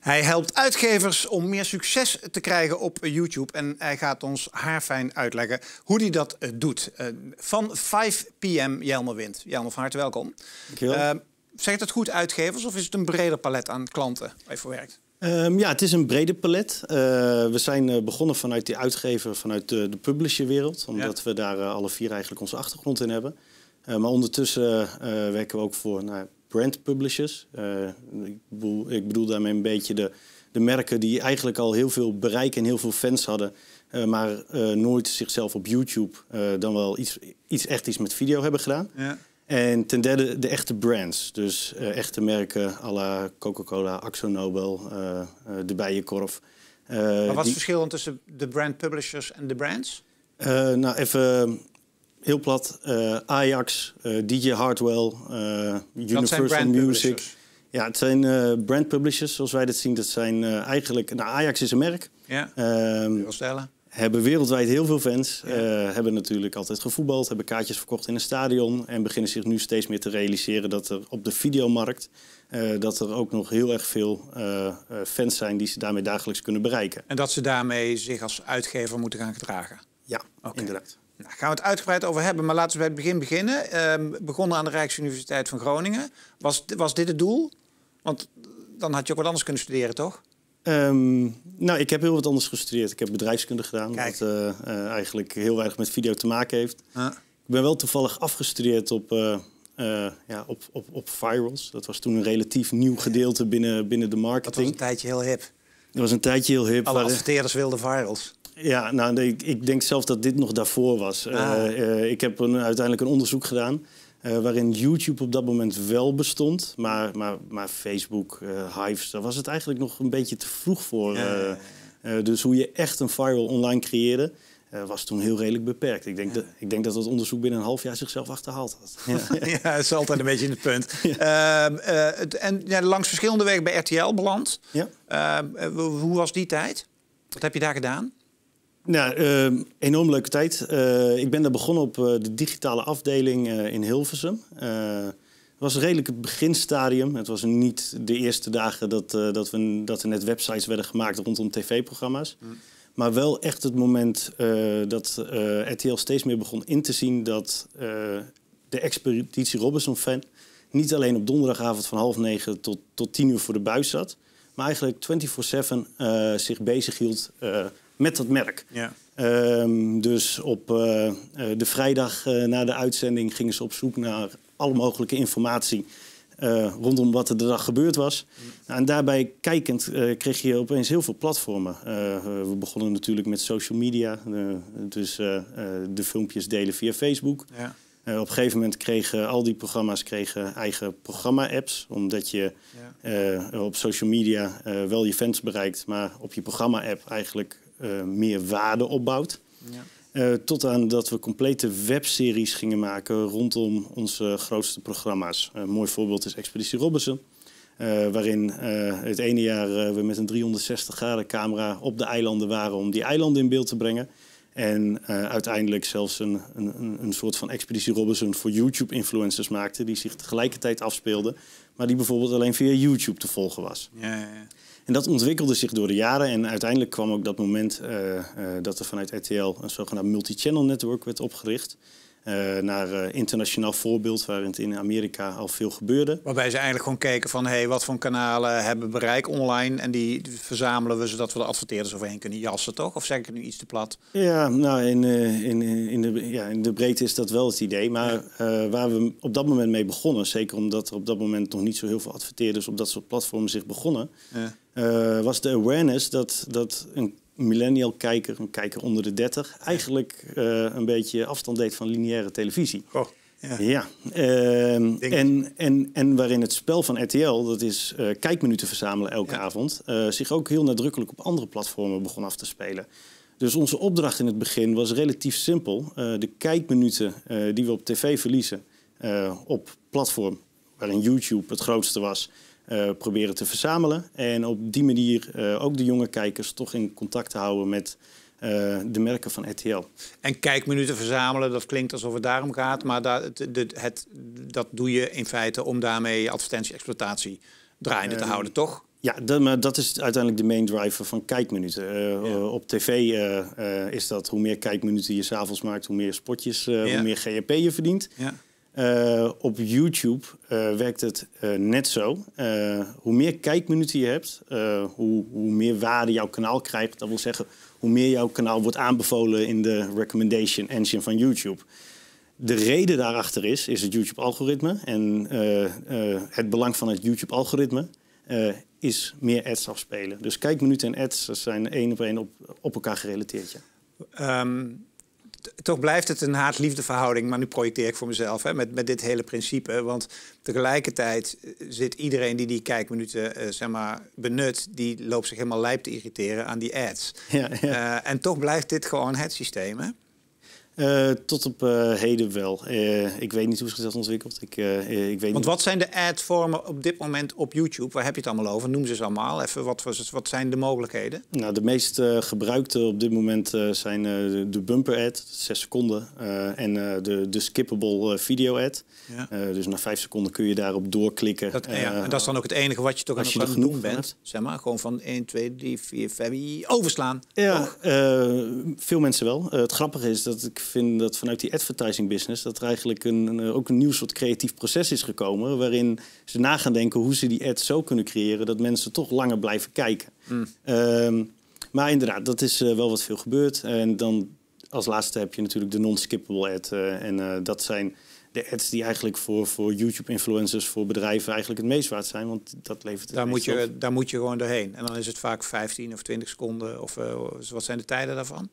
Hij helpt uitgevers om meer succes te krijgen op YouTube. En hij gaat ons haarfijn uitleggen hoe hij dat doet. Van 5 PM, Jelmer Wind. Jelmer, van harte welkom. Dankjewel. Zegt het goed uitgevers of is het een breder palet aan klanten waar je voor werkt? Ja, het is een breder palet. We zijn begonnen vanuit die uitgever, vanuit de publisherwereld. Omdat we daar alle vier eigenlijk onze achtergrond in hebben. Maar ondertussen werken we ook voor brand publishers. Ik bedoel daarmee een beetje de merken die eigenlijk al heel veel bereik en heel veel fans hadden. Maar nooit zichzelf op YouTube dan wel iets met video hebben gedaan. Ja. En ten derde de echte brands. Dus echte merken à la Coca-Cola, Akzo Nobel, de Bijenkorf. Maar wat is het verschil tussen de brand publishers en de brands? Nou, even heel plat. Ajax, DJ Hardwell, Universal Music. Ja, het zijn brand publishers, zoals wij dat zien. Dat zijn eigenlijk... Nou, Ajax is een merk. Ja, stellen. Hebben wereldwijd heel veel fans. Hebben natuurlijk altijd gevoetbald. Hebben kaartjes verkocht in een stadion. En beginnen zich nu steeds meer te realiseren dat er op de videomarkt... dat er ook nog heel erg veel fans zijn die ze daarmee dagelijks kunnen bereiken. En dat ze daarmee zich als uitgever moeten gaan gedragen? Ja, inderdaad. Nou, gaan we het uitgebreid over hebben, maar laten we bij het begin beginnen. Begonnen aan de Rijksuniversiteit van Groningen. Was dit het doel? Want dan had je ook wat anders kunnen studeren, toch? Nou, ik heb heel wat anders gestudeerd. Ik heb bedrijfskunde gedaan, wat eigenlijk heel weinig met video te maken heeft. Ik ben wel toevallig afgestudeerd op virals. Dat was toen een relatief nieuw gedeelte binnen de marketing. Dat was een tijdje heel hip. Dat was een tijdje heel hip. Alle adverteerders wilden virals. Ja, nou, ik denk zelf dat dit nog daarvoor was. Ik heb uiteindelijk een onderzoek gedaan... waarin YouTube op dat moment wel bestond. Maar Facebook, Hives, daar was het eigenlijk nog een beetje te vroeg voor. Dus hoe je echt een viral online creëerde... was toen heel redelijk beperkt. Ik denk dat dat onderzoek binnen een half jaar zichzelf achterhaald had. Ja, dat is altijd een beetje in het punt. Langs verschillende wegen bij RTL beland. Ja. Hoe was die tijd? Wat heb je daar gedaan? Nou, enorm leuke tijd. Ik ben daar begonnen op de digitale afdeling in Hilversum. Het was redelijk het beginstadium. Het was niet de eerste dagen dat er net websites werden gemaakt rondom tv-programma's. Maar wel echt het moment dat RTL steeds meer begon in te zien... dat de Expeditie Robinson-fan niet alleen op donderdagavond van 8:30 tot 10 uur voor de buis zat... maar eigenlijk 24/7 zich bezig hield... met dat merk. Ja. Dus op de vrijdag na de uitzending gingen ze op zoek naar alle mogelijke informatie rondom wat er de dag gebeurd was. En daarbij kijkend kreeg je opeens heel veel platformen. We begonnen natuurlijk met social media, dus de filmpjes delen via Facebook. Ja. Op een gegeven moment kregen al die programma's eigen programma-apps. Omdat je op social media wel je fans bereikt, maar op je programma-app eigenlijk meer waarde opbouwt. Ja. Tot aan dat we complete webseries gingen maken rondom onze grootste programma's. Een mooi voorbeeld is Expeditie Robinson. Waarin het ene jaar we met een 360 graden camera op de eilanden waren om die eilanden in beeld te brengen. En uiteindelijk zelfs een soort van Expeditie Robinson voor YouTube-influencers maakten... die zich tegelijkertijd afspeelden, maar die bijvoorbeeld alleen via YouTube te volgen was. Ja. En dat ontwikkelde zich door de jaren. En uiteindelijk kwam ook dat moment dat er vanuit RTL een zogenaamd multi-channel network werd opgericht. Naar internationaal voorbeeld, waarin het in Amerika al veel gebeurde. Waarbij ze eigenlijk gewoon keken van wat voor kanalen hebben bereik online... en die verzamelen we zodat we de adverteerders overheen kunnen jassen, toch? Of zeg ik het nu iets te plat? Ja, nou, in de breedte is dat wel het idee. Maar waar we op dat moment mee begonnen... zeker omdat er op dat moment nog niet zo heel veel adverteerders... op dat soort platformen zich begonnen... was de awareness dat een millennial kijker, een kijker onder de 30... eigenlijk een beetje afstand deed van lineaire televisie. Oh, ja. En waarin het spel van RTL, dat is kijkminuten verzamelen elke avond... zich ook heel nadrukkelijk op andere platformen begon af te spelen. Dus onze opdracht in het begin was relatief simpel. De kijkminuten die we op tv verliezen op platform... waarin YouTube het grootste was... proberen te verzamelen. En op die manier ook de jonge kijkers toch in contact te houden met de merken van RTL. En kijkminuten verzamelen, dat klinkt alsof het daarom gaat. Maar dat doe je in feite om daarmee advertentie-exploitatie draaiende te houden, toch? Ja, maar dat is uiteindelijk de main driver van kijkminuten. Op tv is dat hoe meer kijkminuten je 's avonds maakt, hoe meer spotjes, hoe meer GRP je verdient. Ja. Op YouTube werkt het net zo. Hoe meer kijkminuten je hebt, hoe meer waarde jouw kanaal krijgt. Dat wil zeggen, hoe meer jouw kanaal wordt aanbevolen in de recommendation engine van YouTube. De reden daarachter is het YouTube-algoritme. En het belang van het YouTube-algoritme is meer ads afspelen. Dus kijkminuten en ads zijn één op één op elkaar gerelateerd. Ja. Toch blijft het een haat-liefde verhouding, maar nu projecteer ik voor mezelf met dit hele principe. Want tegelijkertijd zit iedereen die kijkminuten benut, die loopt zich helemaal lijp te irriteren aan die ads. Ja. En toch blijft dit gewoon het systeem, hè? Tot op heden wel. Ik weet niet hoe zich dat ontwikkelt. Ik weet Want wat zijn de ad-vormen op dit moment op YouTube? Waar heb je het allemaal over? Noem ze eens allemaal. Even, wat zijn de mogelijkheden? Nou, de meest gebruikte op dit moment zijn de bumper ad, 6 seconden. En de skippable video ad. Ja. Dus na 5 seconden kun je daarop doorklikken. En dat is dan ook het enige wat je toch aan het doen bent. Zeg maar, gewoon van 1, 2, 3, 4, 5, overslaan. Ja, veel mensen wel. Het grappige is dat ik vind dat vanuit die advertising business dat er eigenlijk ook een nieuw soort creatief proces is gekomen, waarin ze na gaan denken hoe ze die ads zo kunnen creëren dat mensen toch langer blijven kijken. Maar inderdaad, dat is wel wat veel gebeurd. En dan als laatste heb je natuurlijk de non-skippable ad. Dat zijn de ads die eigenlijk voor YouTube-influencers, voor bedrijven eigenlijk het meest waard zijn. Want dat levert het daar moet je gewoon doorheen. En dan is het vaak 15 of 20 seconden. Of wat zijn de tijden daarvan?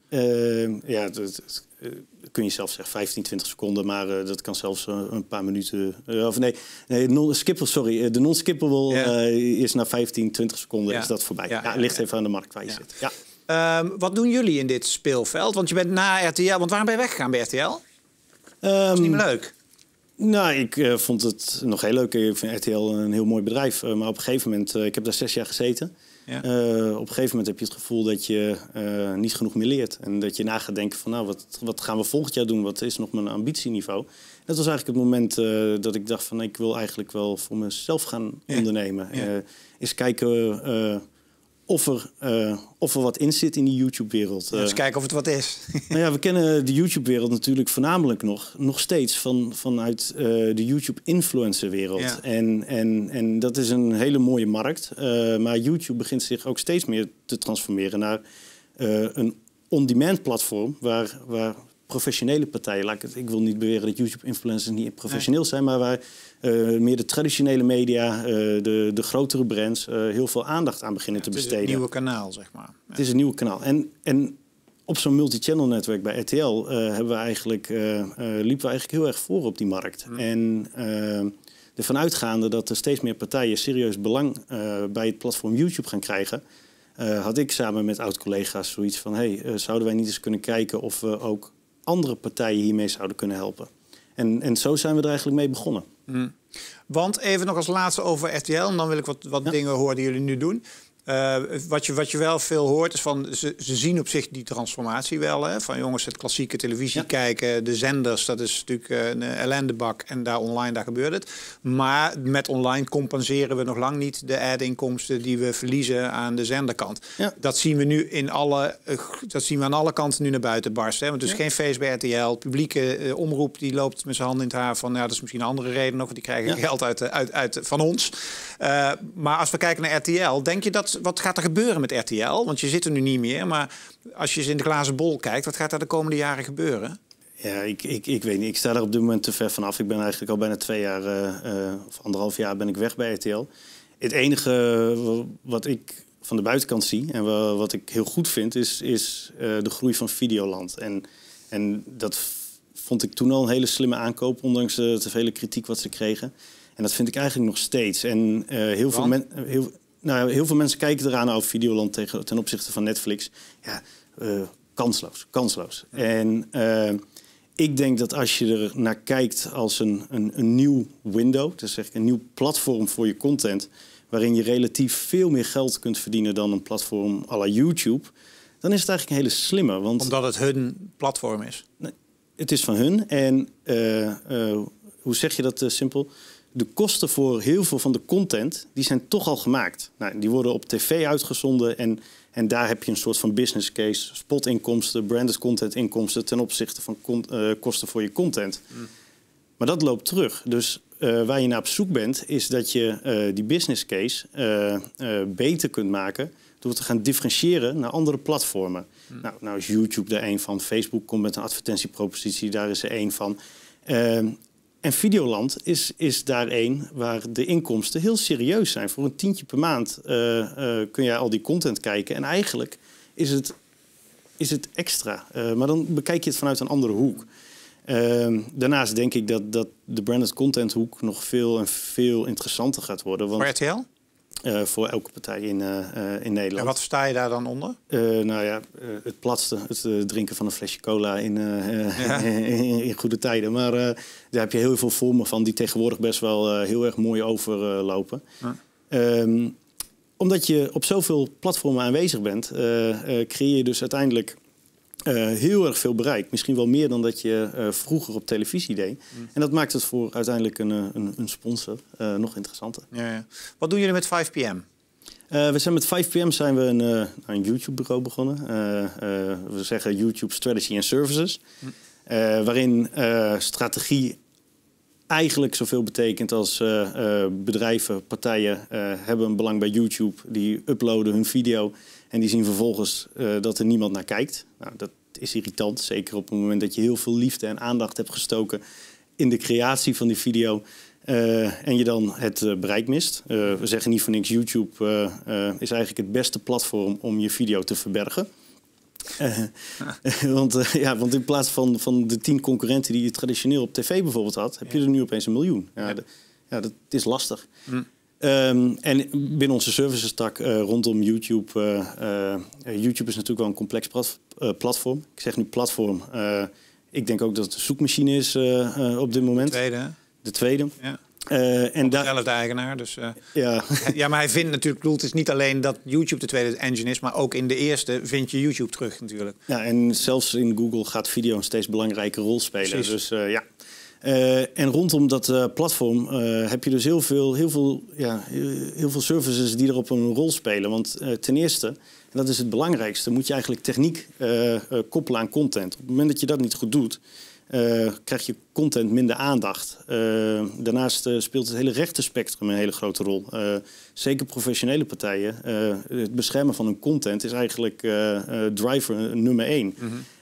Dat kun je zelf zeggen 15, 20 seconden. Maar dat kan zelfs een paar minuten. De non-skippable is na 15, 20 seconden is dat voorbij. Het ligt even aan de markt waar je zit. Ja. Wat doen jullie in dit speelveld? Want je bent na RTL. Want waarom ben je weggegaan bij RTL? Dat is niet meer leuk. Nou, ik vond het nog heel leuk. Ik vind RTL een heel mooi bedrijf. Maar op een gegeven moment, ik heb daar 6 jaar gezeten. Ja. Op een gegeven moment heb je het gevoel dat je niet genoeg meer leert. En dat je na gaat denken van, nou, wat gaan we volgend jaar doen? Wat is nog mijn ambitieniveau? Dat was eigenlijk het moment dat ik dacht van, ik wil eigenlijk wel voor mezelf gaan ondernemen. Eens kijken of er wat in zit in die YouTube-wereld. Eens kijken of het wat is. Nou ja, we kennen de YouTube-wereld natuurlijk voornamelijk nog steeds vanuit de YouTube-influencer-wereld. Ja. En dat is een hele mooie markt. Maar YouTube begint zich ook steeds meer te transformeren naar een on-demand platform waar professionele partijen, ik wil niet beweren dat YouTube-influencers niet professioneel zijn, maar waar meer de traditionele media, de grotere brands, heel veel aandacht aan beginnen te besteden. Het is een nieuwe kanaal, zeg maar. Ja. Het is een nieuwe kanaal. En op zo'n multi-channel netwerk bij RTL liepen we eigenlijk heel erg voor op die markt. En ervan uitgaande dat er steeds meer partijen serieus belang bij het platform YouTube gaan krijgen, had ik samen met oud-collega's zoiets van, zouden wij niet eens kunnen kijken of we ook andere partijen hiermee zouden kunnen helpen. En zo zijn we er eigenlijk mee begonnen. Want even nog als laatste over RTL, en dan wil ik wat dingen horen die jullie nu doen. Wat je wel veel hoort is van, ze zien op zich die transformatie wel. Hè? Van jongens, het klassieke televisie kijken, de zenders, dat is natuurlijk een ellendebak. En daar online, daar gebeurt het. Maar met online compenseren we nog lang niet de ad-inkomsten die we verliezen aan de zenderkant. Ja. Dat zien we nu aan alle kanten nu naar buiten barsten. Hè? Want dus geen feest bij RTL. Het publieke omroep die loopt met zijn handen in het haar van, dat is misschien een andere reden nog, want die krijgen geld uit van ons. Maar als we kijken naar RTL, denk je dat wat gaat er gebeuren met RTL? Want je zit er nu niet meer, maar als je eens in de glazen bol kijkt, wat gaat er de komende jaren gebeuren? Ja, ik weet niet. Ik sta daar op dit moment te ver vanaf. Ik ben eigenlijk al bijna 2 jaar of 1,5 jaar ben ik weg bij RTL. Het enige wat ik van de buitenkant zie en wat ik heel goed vind, is de groei van Videoland. En dat vond ik toen al een hele slimme aankoop, ondanks de vele kritiek wat ze kregen. En dat vind ik eigenlijk nog steeds. En heel veel mensen kijken eraan over Videoland ten opzichte van Netflix. Ja, kansloos. Ja. En ik denk dat als je er naar kijkt als een nieuw window, dus zeg ik een nieuw platform voor je content, waarin je relatief veel meer geld kunt verdienen dan een platform à la YouTube, dan is het eigenlijk een hele slimme. Want omdat het hun platform is? Het is van hun. En hoe zeg je dat simpel? de kosten voor heel veel van de content, die zijn toch al gemaakt. Nou, die worden op tv uitgezonden en daar heb je een soort van business case. Spotinkomsten, branded content inkomsten ten opzichte van kosten voor je content. Maar dat loopt terug. Dus waar je naar op zoek bent, is dat je die business case beter kunt maken door te gaan differentiëren naar andere platformen. Nou is YouTube er één van. Facebook komt met een advertentiepropositie, daar is er één van. En Videoland is daar één waar de inkomsten heel serieus zijn. Voor een tientje per maand kun je al die content kijken. En eigenlijk is het extra. Maar dan bekijk je het vanuit een andere hoek. Daarnaast denk ik dat de branded content hoek nog veel interessanter gaat worden. Want, voor RTL? Voor elke partij in Nederland. En wat sta je daar dan onder? Het platste, het drinken van een flesje cola in goede tijden. Maar daar heb je heel veel vormen van die tegenwoordig best wel heel erg mooi overlopen. Omdat je op zoveel platformen aanwezig bent, creëer je dus uiteindelijk heel erg veel bereik. Misschien wel meer dan dat je vroeger op televisie deed. En dat maakt het voor uiteindelijk een sponsor nog interessanter. Ja. Wat doen jullie met 5PM? We zijn met 5PM zijn we een YouTube-bureau begonnen. We zeggen YouTube Strategy and Services. Waarin strategie eigenlijk zoveel betekent als bedrijven, partijen hebben een belang bij YouTube. Die uploaden hun video en die zien vervolgens dat er niemand naar kijkt. Nou, dat is irritant, zeker op het moment dat je heel veel liefde en aandacht hebt gestoken in de creatie van die video. En je dan het bereik mist. We zeggen niet voor niks, YouTube is eigenlijk het beste platform om je video te verbergen. Want in plaats van de 10 concurrenten die je traditioneel op tv bijvoorbeeld had, heb je er nu opeens 1 miljoen. Dat is lastig. En binnen onze services-tak rondom YouTube. YouTube is natuurlijk wel een complex platform. Ik zeg nu platform. Ik denk ook dat het een zoekmachine is op dit moment. De tweede. Ja. En dezelfde eigenaar. Dus, ja. Ja, maar hij vindt natuurlijk, het is niet alleen dat YouTube de tweede engine is, maar ook in de eerste vind je YouTube terug natuurlijk. Ja, en zelfs in Google gaat video een steeds belangrijke rol spelen. Precies. Dus ja. En rondom dat platform heb je dus heel veel services die erop een rol spelen. Want ten eerste, en dat is het belangrijkste, moet je eigenlijk techniek koppelen aan content. Op het moment dat je dat niet goed doet, krijg je content minder aandacht. Daarnaast speelt het hele rechtenspectrum een hele grote rol. Zeker professionele partijen. Het beschermen van hun content is eigenlijk driver nummer 1.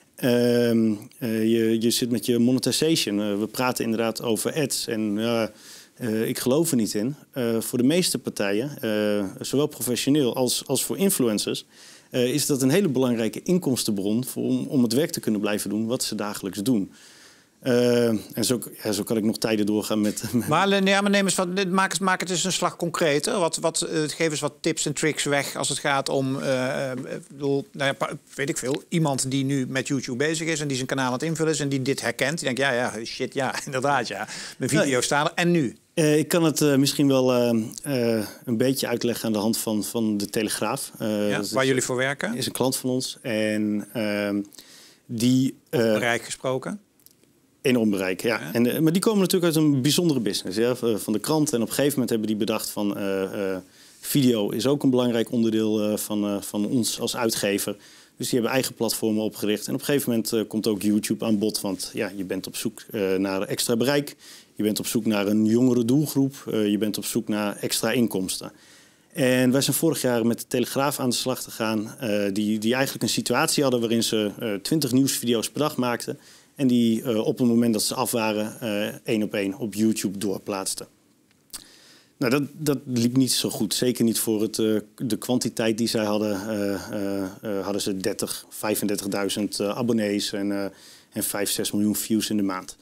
Je zit met je monetization. We praten inderdaad over ads. En ik geloof er niet in. Voor de meeste partijen, zowel professioneel als voor influencers, is dat een hele belangrijke inkomstenbron om het werk te kunnen blijven doen wat ze dagelijks doen. En zo kan ik nog tijden doorgaan met... Maar neem eens maak het eens een slag concreter. Geef eens wat tips en tricks weg als het gaat om... weet ik veel, iemand die nu met YouTube bezig is en die zijn kanaal aan het invullen is en die dit herkent. Die denkt, shit, inderdaad, ja. Mijn video staan er. En nu? Ik kan het misschien wel een beetje uitleggen aan de hand van de Telegraaf. Waar jullie voor werken? Is een klant van ons. En die... bereik gesproken? Enorm bereik, ja. Maar die komen natuurlijk uit een bijzondere business. Ja, van de krant. En op een gegeven moment hebben die bedacht van... video is ook een belangrijk onderdeel van ons als uitgever. Dus die hebben eigen platformen opgericht. En op een gegeven moment komt ook YouTube aan bod. Want je bent op zoek naar extra bereik. Je bent op zoek naar een jongere doelgroep. Je bent op zoek naar extra inkomsten. En wij zijn vorig jaar met de Telegraaf aan de slag te gaan. Die eigenlijk een situatie hadden waarin ze 20 nieuwsvideo's per dag maakten. En die op het moment dat ze af waren 1 op 1 op YouTube doorplaatsten. Nou, dat liep niet zo goed. Zeker niet voor de kwantiteit die zij hadden. Hadden ze 35.000 abonnees en 5-6 miljoen views in de maand.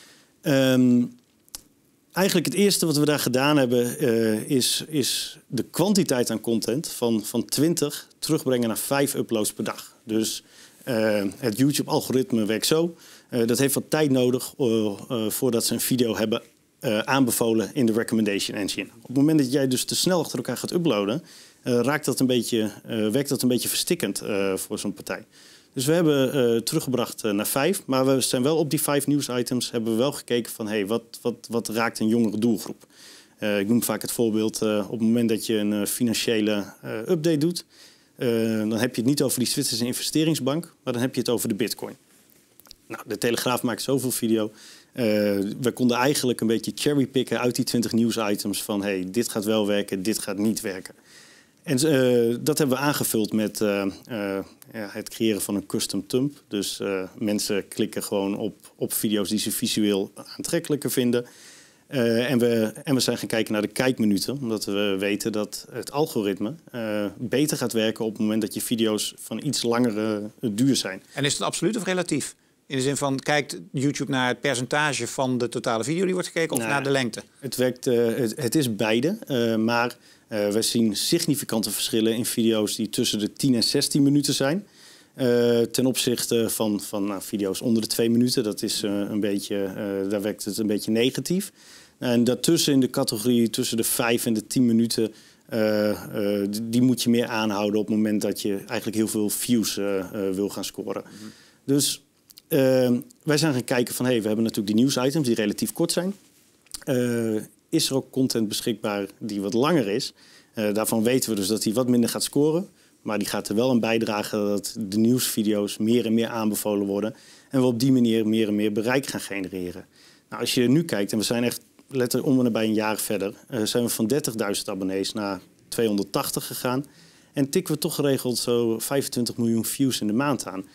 Eigenlijk het eerste wat we daar gedaan hebben is de kwantiteit aan content van 20 terugbrengen naar 5 uploads per dag. Dus het YouTube-algoritme werkt zo. Dat heeft wat tijd nodig voordat ze een video hebben aanbevolen in de recommendation engine. Op het moment dat jij dus te snel achter elkaar gaat uploaden, werkt dat een beetje verstikkend voor zo'n partij. Dus we hebben teruggebracht naar 5. Maar we zijn wel op die 5 nieuwsitems hebben we wel gekeken van hey, wat raakt een jongere doelgroep. Ik noem vaak het voorbeeld op het moment dat je een financiële update doet. Dan heb je het niet over die Zwitserse investeringsbank, maar dan heb je het over de bitcoin. Nou, de Telegraaf maakt zoveel video. We konden eigenlijk een beetje cherrypicken uit die 20 nieuwsitems van hey, dit gaat wel werken, dit gaat niet werken. En dat hebben we aangevuld met het creëren van een custom thumb. Dus mensen klikken gewoon op video's die ze visueel aantrekkelijker vinden. En we zijn gaan kijken naar de kijkminuten. Omdat we weten dat het algoritme beter gaat werken op het moment dat je video's van iets langere duur zijn. En is het absoluut of relatief? In de zin van, kijkt YouTube naar het percentage van de totale video die wordt gekeken of naar de lengte? Het is beide, maar we zien significante verschillen in video's die tussen de 10 en 16 minuten zijn. Ten opzichte van video's onder de 2 minuten. Dat is daar werkt het een beetje negatief. En daartussen in de categorie tussen de 5 en de 10 minuten... die moet je meer aanhouden op het moment dat je eigenlijk heel veel views wil gaan scoren. Mm-hmm. Dus wij zijn gaan kijken van, hey, we hebben natuurlijk die nieuwsitems die relatief kort zijn. Is er ook content beschikbaar die wat langer is? Daarvan weten we dus dat die wat minder gaat scoren. Maar die gaat er wel aan bijdragen dat de nieuwsvideo's meer en meer aanbevolen worden. En we op die manier meer en meer bereik gaan genereren. Nou, als je nu kijkt, en we zijn echt letterlijk om en nabij een jaar verder, zijn we van 30.000 abonnees naar 280 gegaan. En tikken we toch geregeld zo 25 miljoen views in de maand aan.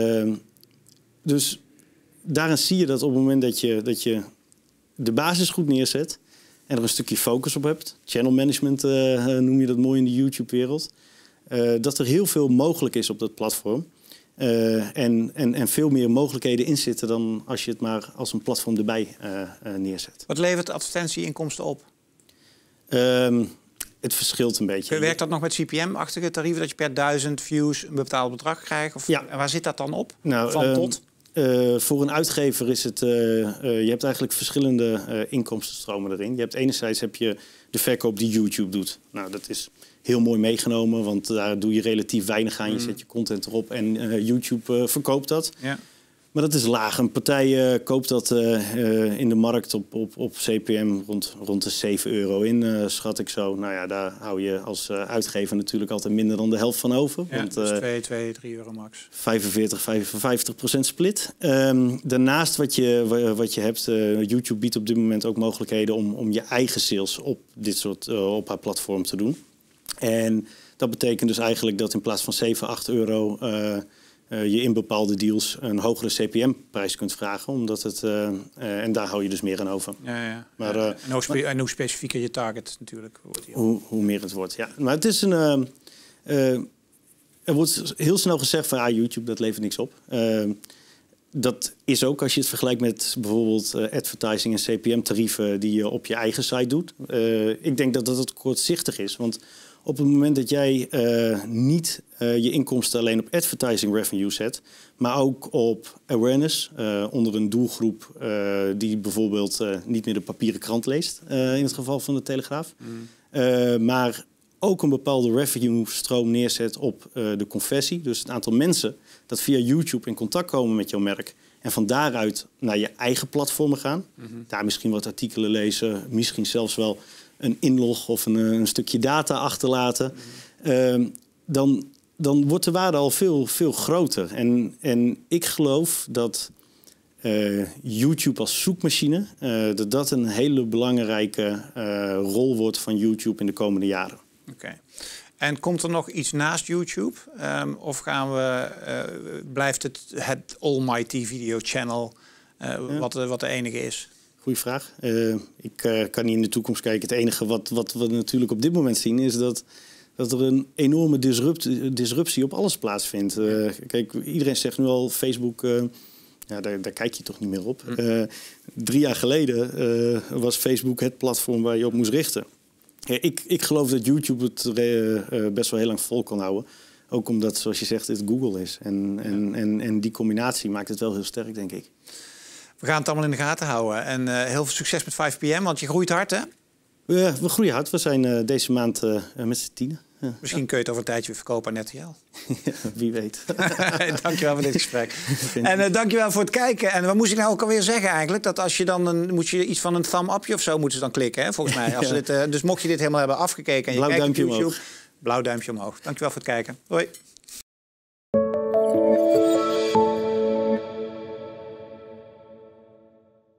Dus daarin zie je dat op het moment dat je de basis goed neerzet en er een stukje focus op hebt, channel management noem je dat mooi in de YouTube-wereld, dat er heel veel mogelijk is op dat platform. En veel meer mogelijkheden in zitten dan als je het maar als een platform erbij neerzet. Wat levert advertentieinkomsten op? Het verschilt een beetje. Werkt dat nog met CPM-achtige tarieven, dat je per 1000 views een bepaald bedrag krijgt? Of ja. Waar zit dat dan op? Nou, van tot? Voor een uitgever is het... je hebt eigenlijk verschillende inkomstenstromen erin. Je hebt enerzijds heb je de verkoop die YouTube doet. Nou, dat is heel mooi meegenomen, want daar doe je relatief weinig aan. Je zet je content erop en YouTube verkoopt dat. Ja. Maar dat is laag. Een partij koopt dat in de markt op CPM rond de 7 euro in, schat ik zo. Nou ja, daar hou je als uitgever natuurlijk altijd minder dan de helft van over. Ja, want, dus 2, 3 euro max. 45% split. Daarnaast wat je hebt, YouTube biedt op dit moment ook mogelijkheden om je eigen sales op dit soort op haar platform te doen. En dat betekent dus eigenlijk dat in plaats van 7, 8 euro... je in bepaalde deals een hogere CPM-prijs kunt vragen. Omdat het, en daar hou je dus meer aan over. Ja. Maar, en hoe specifieker je target natuurlijk. Hoe meer het wordt, ja. Maar het is een... er wordt heel snel gezegd van YouTube, dat levert niks op. Dat is ook als je het vergelijkt met bijvoorbeeld advertising en CPM-tarieven die je op je eigen site doet. Ik denk dat het kortzichtig is, want op het moment dat jij niet je inkomsten alleen op advertising revenue zet, maar ook op awareness onder een doelgroep die bijvoorbeeld niet meer de papieren krant leest, in het geval van de Telegraaf, maar ook een bepaalde revenue-stroom neerzet op de conversie, dus het aantal mensen dat via YouTube in contact komen met jouw merk en van daaruit naar je eigen platformen gaan, daar misschien wat artikelen lezen, misschien zelfs wel een inlog of een stukje data achterlaten, dan wordt de waarde al veel groter. En ik geloof dat YouTube als zoekmachine, dat een hele belangrijke rol wordt van YouTube in de komende jaren. Oké. En komt er nog iets naast YouTube? Of blijft het almighty video channel wat de enige is? Goeie vraag. Ik kan niet in de toekomst kijken. Het enige wat we natuurlijk op dit moment zien is dat er een enorme disruptie op alles plaatsvindt. Kijk, iedereen zegt nu al Facebook, daar kijk je toch niet meer op. 3 jaar geleden was Facebook het platform waar je op moest richten. Ik geloof dat YouTube het best wel heel lang vol kan houden. Ook omdat, zoals je zegt, het Google is. En die combinatie maakt het wel heel sterk, denk ik. We gaan het allemaal in de gaten houden. En heel veel succes met 5PM, want je groeit hard, hè? We groeien hard. We zijn deze maand met z'n 10. Misschien kun je het over een tijdje weer verkopen aan RTL. Ja, wie weet. Dankjewel voor dit gesprek. En dankjewel voor het kijken. En wat moest ik nou ook alweer zeggen eigenlijk? Dat als je dan moet je iets van een thumb upje of zo moeten ze dan klikken, hè, volgens mij. Als dit, dus mocht je dit helemaal hebben afgekeken en je blauw kijkt duimpje op YouTube, omhoog. Blauw duimpje omhoog. Dankjewel voor het kijken. Hoi.